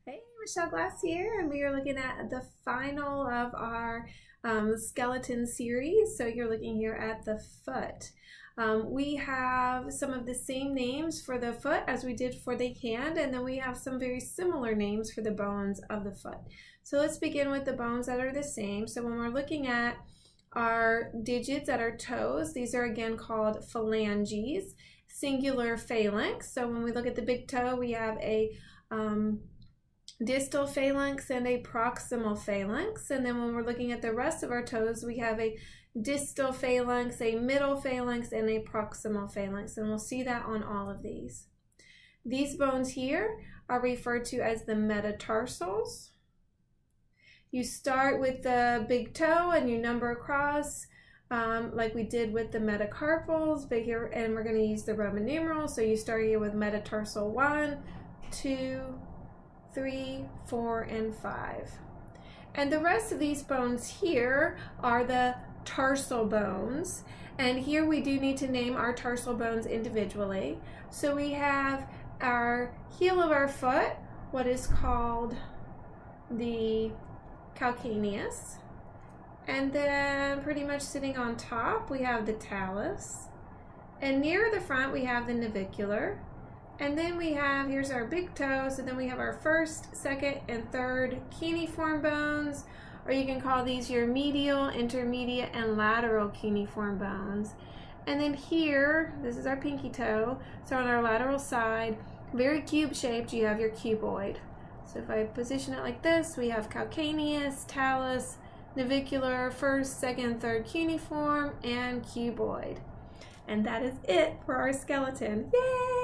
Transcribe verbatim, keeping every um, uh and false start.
Hey, Michele Glass here, and we are looking at the final of our um, skeleton series. So you're looking here at the foot. Um, we have some of the same names for the foot as we did for the hand, and then we have some very similar names for the bones of the foot. So let's begin with the bones that are the same. So when we're looking at our digits at our toes, these are again called phalanges, singular phalanx. So when we look at the big toe, we have a um, distal phalanx and a proximal phalanx, and then when we're looking at the rest of our toes, we have a distal phalanx, a middle phalanx, and a proximal phalanx, and we'll see that on all of these. These bones here are referred to as the metatarsals. You start with the big toe and you number across um, like we did with the metacarpals, but here, and we're going to use the Roman numerals, so you start here with metatarsal one, two, three, four, and five. And the rest of these bones here are the tarsal bones. And here we do need to name our tarsal bones individually. So we have our heel of our foot, what is called the calcaneus. And then pretty much sitting on top, we have the talus. And near the front, we have the navicular. And then we have, here's our big toe, so then we have our first, second, and third cuneiform bones, or you can call these your medial, intermediate, and lateral cuneiform bones. And then here, this is our pinky toe, so on our lateral side, very cube-shaped, you have your cuboid. So if I position it like this, we have calcaneus, talus, navicular, first, second, third cuneiform, and cuboid. And that is it for our skeleton. Yay!